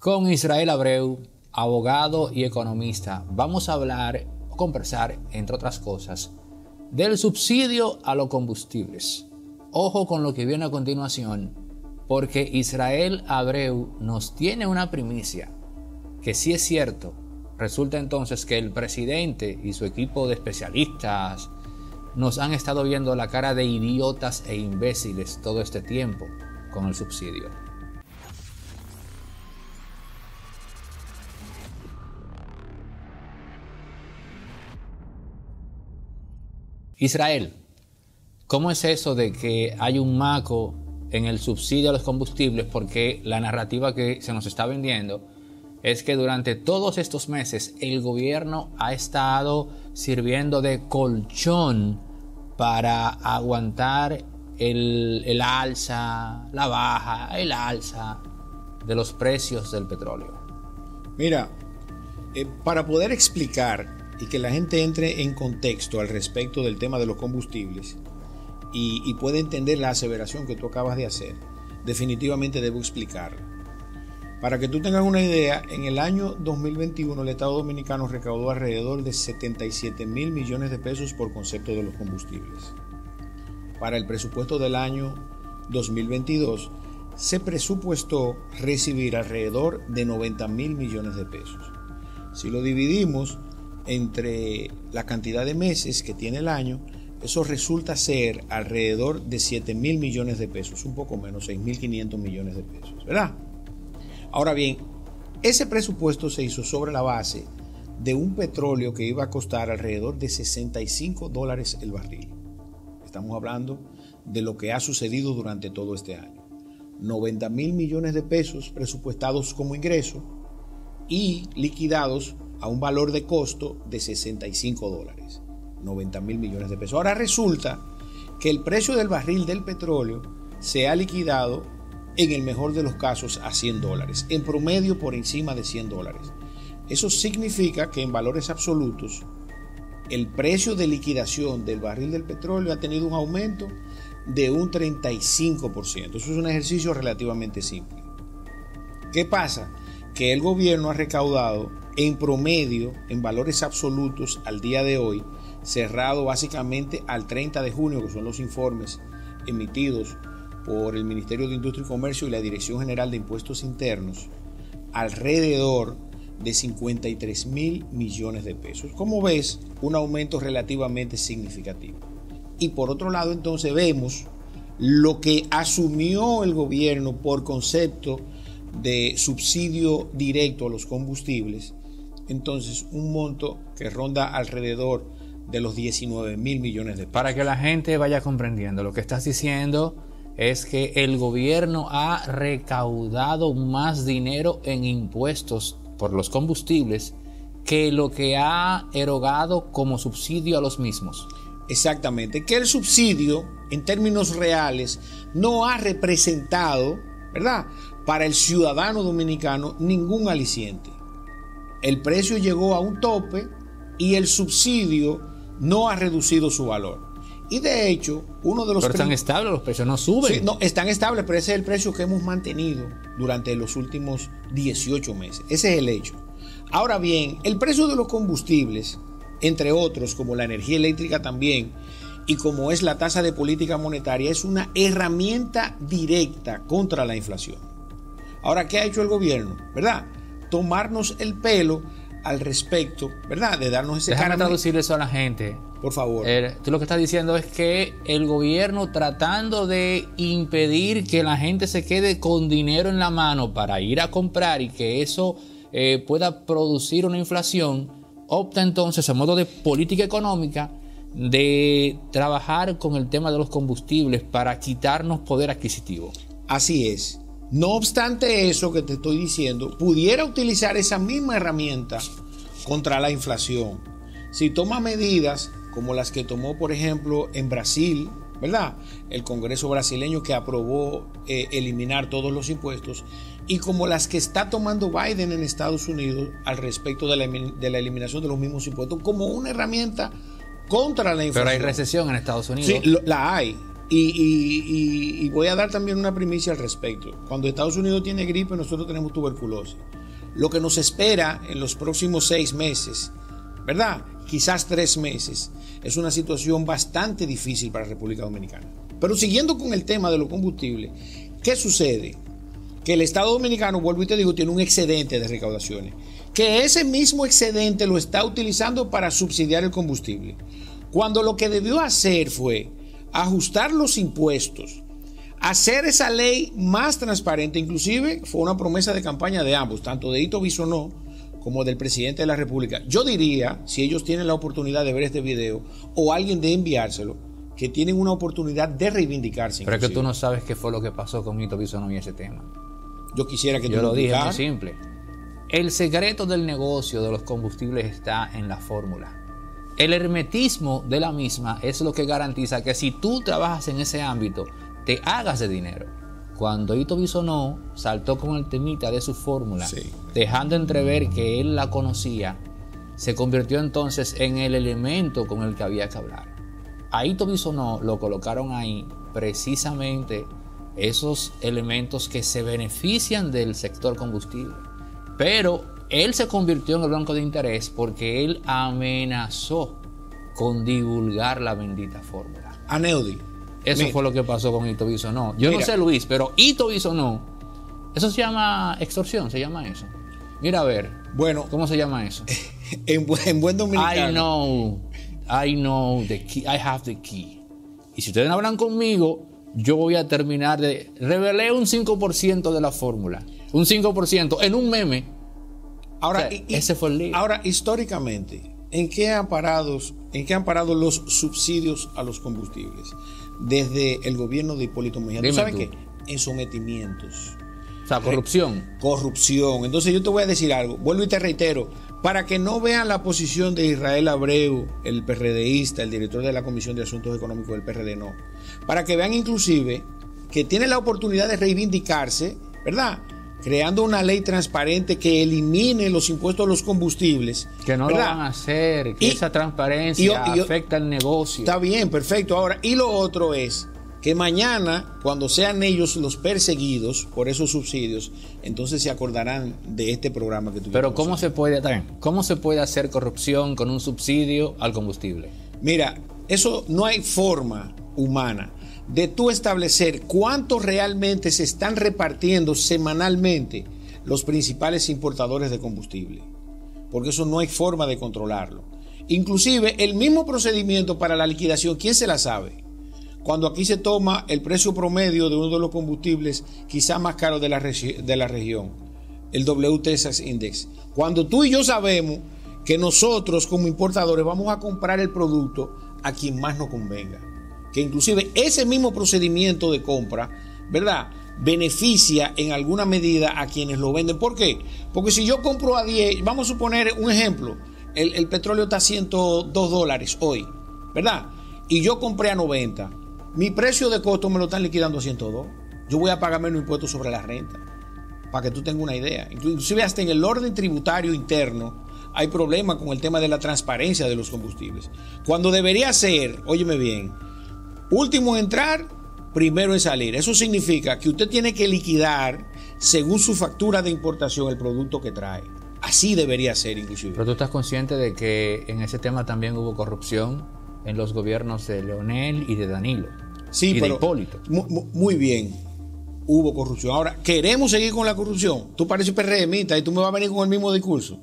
Con Israel Abreu, abogado y economista, vamos a conversar, entre otras cosas, del subsidio a los combustibles. Ojo con lo que viene a continuación, porque Israel Abreu nos tiene una primicia, que sí es cierto. Resulta entonces que el presidente y su equipo de especialistas nos han estado viendo la cara de idiotas e imbéciles todo este tiempo con el subsidio. Israel, ¿cómo es eso de que hay un maco en el subsidio a los combustibles? Porque la narrativa que se nos está vendiendo es que durante todos estos meses el gobierno ha estado sirviendo de colchón para aguantar el alza, la baja, el alza de los precios del petróleo. Mira, para poder explicar y que la gente entre en contexto al respecto del tema de los combustibles y pueda entender la aseveración que tú acabas de hacer, definitivamente debo explicarla. Para que tú tengas una idea, en el año 2021 el Estado Dominicano recaudó alrededor de 77 mil millones de pesos por concepto de los combustibles. Para el presupuesto del año 2022 se presupuestó recibir alrededor de 90 mil millones de pesos. Si lo dividimos entre la cantidad de meses que tiene el año, eso resulta ser alrededor de 7 mil millones de pesos, un poco menos, 6.500 millones de pesos, ¿verdad? Ahora bien, ese presupuesto se hizo sobre la base de un petróleo que iba a costar alrededor de $65 el barril. Estamos hablando de lo que ha sucedido durante todo este año. 90 mil millones de pesos presupuestados como ingreso y liquidados a un valor de costo de $65. 90 mil millones de pesos. Ahora resulta que el precio del barril del petróleo se ha liquidado en el mejor de los casos a $100, en promedio por encima de $100. Eso significa que en valores absolutos el precio de liquidación del barril del petróleo ha tenido un aumento de un 35%. Eso es un ejercicio relativamente simple. ¿Qué pasa? Que el gobierno ha recaudado en promedio, en valores absolutos al día de hoy, cerrado básicamente al 30 de junio, que son los informes emitidos por el Ministerio de Industria y Comercio y la Dirección General de Impuestos Internos, alrededor de 53 mil millones de pesos. Como ves, un aumento relativamente significativo. Y por otro lado, entonces vemos lo que asumió el gobierno por concepto de subsidio directo a los combustibles. Entonces, un monto que ronda alrededor de los 19 mil millones de pesos. Para que la gente vaya comprendiendo, lo que estás diciendo es que el gobierno ha recaudado más dinero en impuestos por los combustibles que lo que ha erogado como subsidio a los mismos. Exactamente, que el subsidio en términos reales no ha representado, ¿verdad?, para el ciudadano dominicano ningún aliciente. El precio llegó a un tope y el subsidio no ha reducido su valor. Y de hecho, uno de los... Pero están estables, los precios no suben. Sí, no, están estables, pero ese es el precio que hemos mantenido durante los últimos 18 meses. Ese es el hecho. Ahora bien, el precio de los combustibles, entre otros, como la energía eléctrica también, y como es la tasa de política monetaria, es una herramienta directa contra la inflación. Ahora, ¿qué ha hecho el gobierno? ¿Verdad? Tomarnos el pelo al respecto, ¿verdad? De darnos ese... Déjame traducir eso a la gente. Por favor. Tú lo que estás diciendo es que el gobierno, tratando de impedir que la gente se quede con dinero en la mano para ir a comprar y que eso pueda producir una inflación, opta entonces a modo de política económica de trabajar con el tema de los combustibles para quitarnos poder adquisitivo. Así es. No obstante eso que te estoy diciendo, pudiera utilizar esa misma herramienta contra la inflación. Si toma medidas como las que tomó, por ejemplo, en Brasil, ¿verdad?, el Congreso brasileño, que aprobó eliminar todos los impuestos, y como las que está tomando Biden en Estados Unidos al respecto de la eliminación de los mismos impuestos, como una herramienta contra la inflación. Pero hay recesión en Estados Unidos. Sí, la hay. Y voy a dar también una primicia al respecto. Cuando Estados Unidos tiene gripe, nosotros tenemos tuberculosis. lo que nos espera en los próximos 6 meses, ¿verdad? Quizás 3 meses, es una situación bastante difícil para la República Dominicana. Pero siguiendo con el tema de los combustibles, ¿qué sucede? Que el Estado Dominicano, vuelvo y te digo, tiene un excedente de recaudaciones, que ese mismo excedente lo está utilizando para subsidiar el combustible, cuando lo que debió hacer fue ajustar los impuestos, hacer esa ley más transparente. Inclusive fue una promesa de campaña de ambos, tanto de Ito Bisonó como del presidente de la República. Yo diría, si ellos tienen la oportunidad de ver este video o alguien de enviárselo, que tienen una oportunidad de reivindicarse. Pero es que tú no sabes qué fue lo que pasó con Ito Bisonó y ese tema. Yo quisiera que tú lo digas. Yo lo dije muy simple. El secreto del negocio de los combustibles está en la fórmula. El hermetismo de la misma es lo que garantiza que si tú trabajas en ese ámbito, te hagas de dinero. Cuando Ito Bisonó saltó con el temita de su fórmula, sí, dejando entrever que él la conocía, se convirtió entonces en el elemento con el que había que hablar. A Ito Bisonó lo colocaron ahí precisamente esos elementos que se benefician del sector combustible. Pero él se convirtió en el blanco de interés porque él amenazó con divulgar la bendita fórmula. Aneudi. Eso fue lo que pasó con Ito Bisonó. Yo no sé, Luis, pero Ito Bisonó, eso se llama extorsión, se llama eso. Mira, a ver, bueno, ¿cómo se llama eso? en buen dominicano. I know the key, I have the key. Y si ustedes hablan conmigo, yo voy a terminar de... Revelé un 5% de la fórmula. Un 5% en un meme. Ahora, o sea, ese fue el lío. Ahora, históricamente, ¿en qué han parado los subsidios a los combustibles? Desde el gobierno de Hipólito Mejía. ¿Tú sabes qué? En sometimientos. O sea, corrupción. Corrupción. Entonces yo te voy a decir algo. Vuelvo y te reitero. Para que no vean la posición de Israel Abreu, el PRDista, el director de la Comisión de Asuntos Económicos del PRD, no. Para que vean inclusive que tiene la oportunidad de reivindicarse, ¿verdad? Creando una ley transparente que elimine los impuestos a los combustibles. Que no, ¿verdad?, lo van a hacer, que esa transparencia afecta al negocio. Está bien, perfecto. Ahora, y lo otro es que mañana, cuando sean ellos los perseguidos por esos subsidios, entonces se acordarán de este programa que tuvimos. Pero ¿cómo se puede hacer corrupción con un subsidio al combustible? Mira, eso no hay forma humana de tú establecer cuánto realmente se están repartiendo semanalmente los principales importadores de combustible, porque eso no hay forma de controlarlo. Inclusive el mismo procedimiento para la liquidación, ¿quién se la sabe? Cuando aquí se toma el precio promedio de uno de los combustibles quizá más caros de la región, el WTEXAS Index, cuando tú y yo sabemos que nosotros como importadores vamos a comprar el producto a quien más nos convenga, que inclusive ese mismo procedimiento de compra, ¿verdad?, beneficia en alguna medida a quienes lo venden. ¿Por qué? Porque si yo compro a 10, vamos a suponer un ejemplo, el petróleo está a $102 hoy, ¿verdad? Y yo compré a 90, mi precio de costo me lo están liquidando a 102. Yo voy a pagar menos impuestos sobre la renta, para que tú tengas una idea. Inclusive hasta en el orden tributario interno hay problemas con el tema de la transparencia de los combustibles. Cuando debería ser, óyeme bien, último en entrar, primero en salir. Eso significa que usted tiene que liquidar según su factura de importación el producto que trae. Así debería ser inclusive. Pero tú estás consciente de que en ese tema también hubo corrupción en los gobiernos de Leonel y de Danilo. Sí, y pero de Hipólito. Muy bien, hubo corrupción. Ahora, ¿queremos seguir con la corrupción? Tú pareces PRMista y tú me vas a venir con el mismo discurso.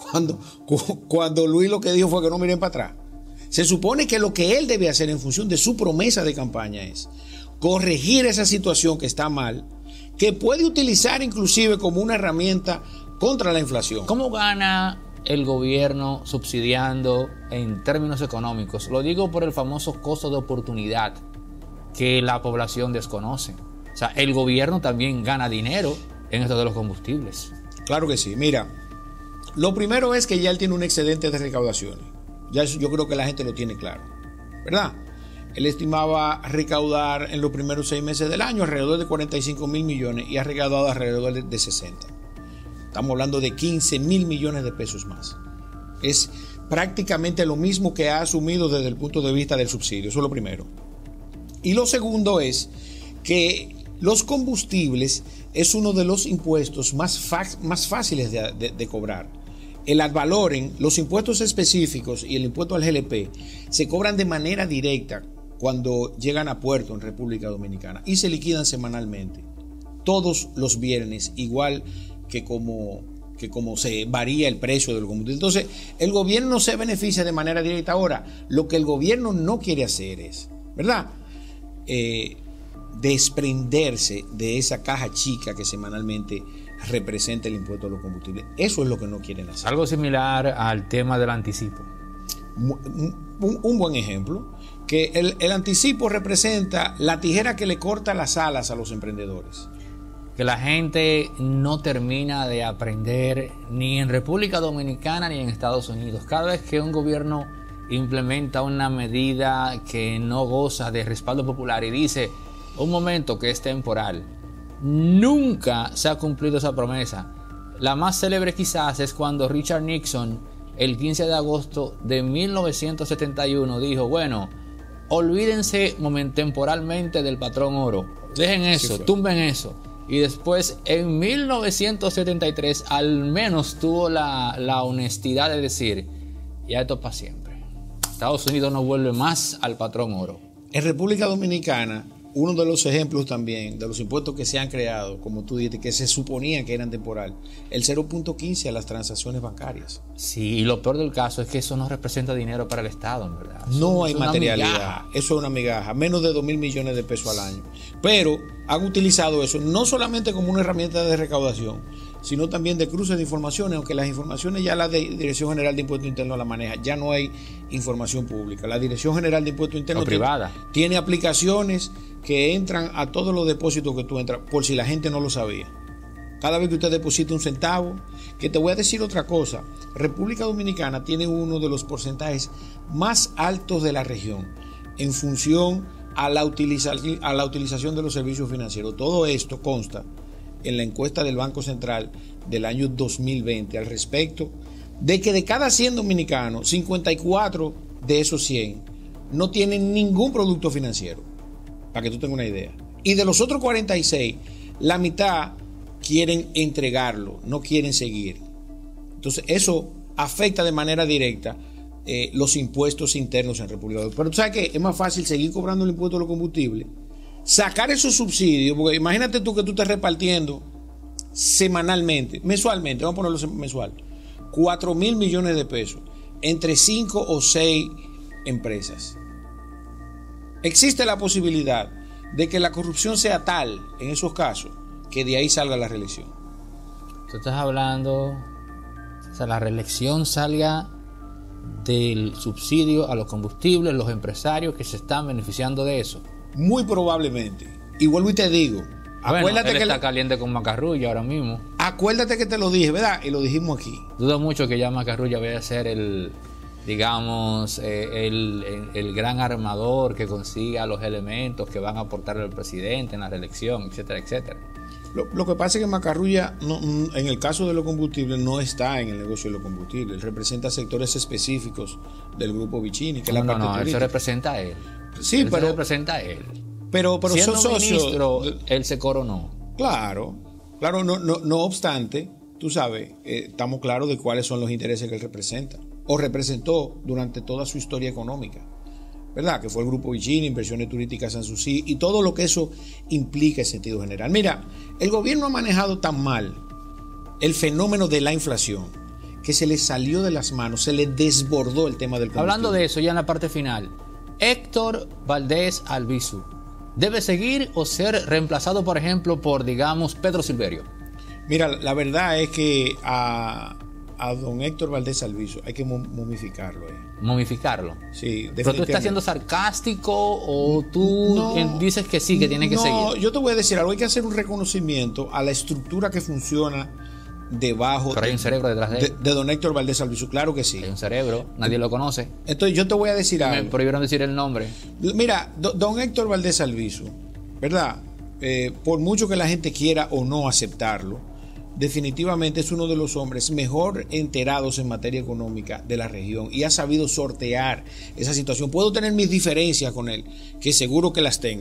Cuando Luis lo que dijo fue que no miren para atrás. Se supone que lo que él debe hacer en función de su promesa de campaña es corregir esa situación que está mal, que puede utilizar inclusive como una herramienta contra la inflación. ¿Cómo gana el gobierno subsidiando en términos económicos? Lo digo por el famoso costo de oportunidad que la población desconoce. O sea, el gobierno también gana dinero en esto de los combustibles. Claro que sí. Mira, lo primero es que ya él tiene un excedente de recaudaciones. Ya eso yo creo que la gente lo tiene claro, ¿verdad? Él estimaba recaudar en los primeros 6 meses del año alrededor de 45 mil millones y ha recaudado alrededor de 60. Estamos hablando de 15 mil millones de pesos más. Es prácticamente lo mismo que ha asumido desde el punto de vista del subsidio. Eso es lo primero. Y lo segundo es que Los combustibles es uno de los impuestos más fáciles de cobrar. El ad valorem, los impuestos específicos y el impuesto al GLP se cobran de manera directa cuando llegan a puerto en República Dominicana y se liquidan semanalmente, todos los viernes, igual que como se varía el precio del combustible. Entonces, el gobierno se beneficia de manera directa. Ahora, lo que el gobierno no quiere hacer es, ¿verdad?, desprenderse de esa caja chica que semanalmente representa el impuesto a los combustibles. Eso es lo que no quieren hacer. Algo similar al tema del anticipo. Un buen ejemplo, que el anticipo representa la tijera que le corta las alas a los emprendedores. Que la gente no termina de aprender ni en República Dominicana ni en Estados Unidos. Cada vez que un gobierno implementa una medida que no goza de respaldo popular y dice, un momento, que es temporal, nunca se ha cumplido esa promesa. La más célebre quizás es cuando Richard Nixon, el 15 de agosto de 1971, dijo, bueno, olvídense temporalmente del patrón oro, dejen eso, tumben eso. Y después, en 1973, al menos tuvo la honestidad de decir, ya esto es para siempre. Estados Unidos no vuelve más al patrón oro. En República Dominicana, uno de los ejemplos también de los impuestos que se han creado, como tú dices, que se suponía que eran temporal, el 0.15 a las transacciones bancarias. Sí, y lo peor del caso es que eso no representa dinero para el Estado, en verdad. No hay materialidad, eso es una migaja, menos de 2.000 millones de pesos al año. Pero han utilizado eso no solamente como una herramienta de recaudación, sino también de cruce de informaciones, aunque las informaciones ya la Dirección General de Impuestos Internos la maneja, ya no hay información pública. La Dirección General de Impuestos Internos tiene aplicaciones que entran a todos los depósitos que tú entras, por si la gente no lo sabía. Cada vez que usted deposita un centavo, que te voy a decir otra cosa, República Dominicana tiene uno de los porcentajes más altos de la región en función a la utilización de los servicios financieros. Todo esto consta en la encuesta del Banco Central del año 2020 al respecto de que de cada 100 dominicanos, 54 de esos 100 no tienen ningún producto financiero, para que tú tengas una idea. Y de los otros 46, la mitad quieren entregarlo, no quieren seguir. Entonces eso afecta de manera directa los impuestos internos en República Dominicana. Pero tú sabes que es más fácil seguir cobrando el impuesto a los combustibles, sacar esos subsidios, porque imagínate tú que tú estás repartiendo mensualmente, vamos a ponerlo mensual, 4.000 millones de pesos entre 5 o 6 empresas. Existe la posibilidad de que la corrupción sea tal en esos casos que de ahí salga la reelección. Tú estás hablando, o sea, la reelección salga del subsidio a los combustibles, los empresarios que se están beneficiando de eso. Muy probablemente. Y vuelvo y te digo, acuérdate que está caliente con Macarrulla ahora mismo. Acuérdate que te lo dije, ¿verdad? Y lo dijimos aquí. Dudo mucho que ya Macarrulla vaya a ser el gran armador que consiga los elementos que van a aportar al presidente en la reelección, etcétera, etcétera. Lo que pasa es que Macarrulla, en el caso de los combustibles, no está en el negocio de los combustibles. Él representa sectores específicos del grupo Vicini, que es la parte política. Él se representa a él. Sí, él se representa a él. Pero siendo son socios. Ministro, él se coronó. Claro, no obstante, tú sabes, estamos claros de cuáles son los intereses que él representa o representó durante toda su historia económica, ¿verdad? Que fue el Grupo Vicini, Inversiones Turísticas Sanssouci y todo lo que eso implica en sentido general. Mira, el gobierno ha manejado tan mal el fenómeno de la inflación que se le salió de las manos, se le desbordó el tema del combustible. Hablando de eso, ya en la parte final, Héctor Valdés Albizu, ¿debe seguir o ser reemplazado, por ejemplo, por, digamos, Pedro Silverio? Mira, la verdad es que a don Héctor Valdés Albizu hay que momificarlo. ¿Momificarlo? Sí, definitivamente. ¿Pero tú estás siendo sarcástico o tú dices que sí, que tiene que seguir? No, yo te voy a decir algo. Hay que hacer un reconocimiento a la estructura que funciona debajo. Pero hay un cerebro detrás de él. De don Héctor Valdés Albizu, claro que sí. Hay un cerebro, nadie lo conoce. Entonces yo te voy a decir algo. Me prohibieron decir el nombre. Mira, don Héctor Valdés Albizu, ¿verdad? Por mucho que la gente quiera o no aceptarlo, definitivamente es uno de los hombres mejor enterados en materia económica de la región y ha sabido sortear esa situación. Puedo tener mis diferencias con él, que seguro que las tengo,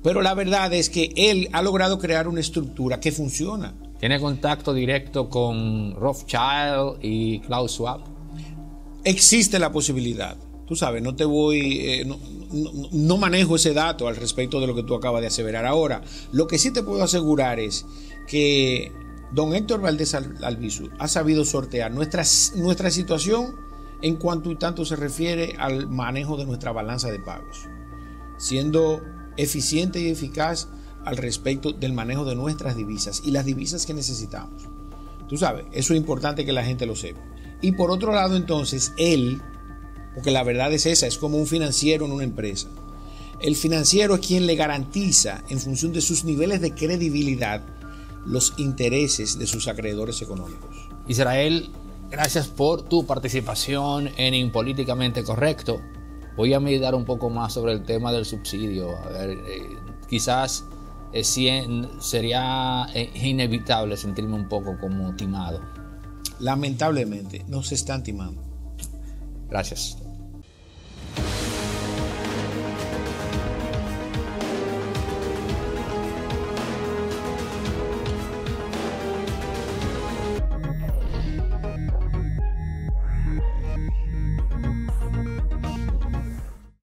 Pero la verdad es que él ha logrado crear una estructura que funciona. ¿Tiene contacto directo con Rothschild y Klaus Schwab? Existe la posibilidad. Tú sabes, no te voy, no manejo ese dato al respecto de lo que tú acabas de aseverar. Ahora, lo que sí te puedo asegurar es que don Héctor Valdés Albizu ha sabido sortear nuestra situación en cuanto y tanto se refiere al manejo de nuestra balanza de pagos, siendo eficiente y eficaz al respecto del manejo de nuestras divisas y las divisas que necesitamos. Tú sabes, eso es importante que la gente lo sepa. Y por otro lado, entonces, él, porque la verdad es esa, es como un financiero en una empresa. El financiero es quien le garantiza, en función de sus niveles de credibilidad, los intereses de sus acreedores económicos. Israel, gracias por tu participación en Impolíticamente Correcto. Voy a meditar un poco más sobre el tema del subsidio. A ver, quizás sería inevitable sentirme un poco como timado. Lamentablemente, nos están timando. Gracias.